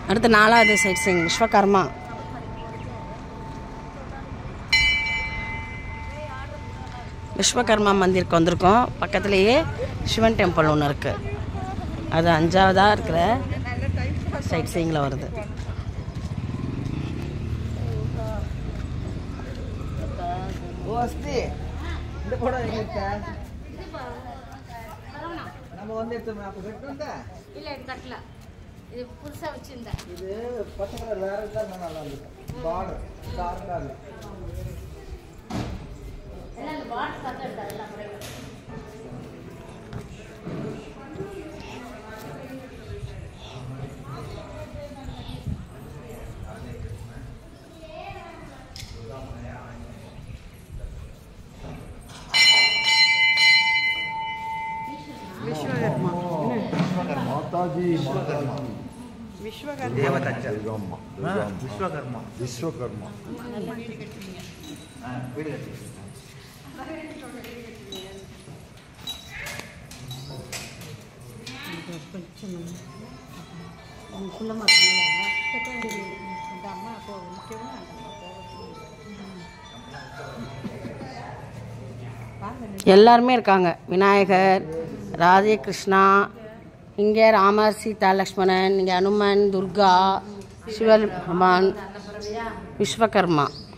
அடுத்து 4வது sightseeing Vishwakarma. Vishwakarma மந்திருக்கு வந்திருக்கோம். பக்கத்துலேயே சிவன் டெம்பிள் ஒன்று இருக்குது. அது 5வதாக இருக்கிற சைட் சீயிங்கில் வருது. இது புதுசா வச்சிருந்தேன். இது பச்சை கலர் வேற இருந்தா நல்லா இருக்கும். பார்டர் டார்க்கா இருக்கு. எல்லாம் இந்த பார்டர் பார்த்தா எல்லாம் அப்படியே விஸ்வகர்மா. மாதாஜி மாதாஜி விஸ்வகர்மா தேவதச்ச விஸ்வகர்மா விஸ்வகர்மா வீடு கட்டி எல்லாருமே இருக்காங்க. விநாயகர், ராதே கிருஷ்ணா, இங்கே ராமர், சீதா, லக்ஷ்மணன், இங்கே அனுமன், துர்கா, சிவபெருமான், விஸ்வகர்மா.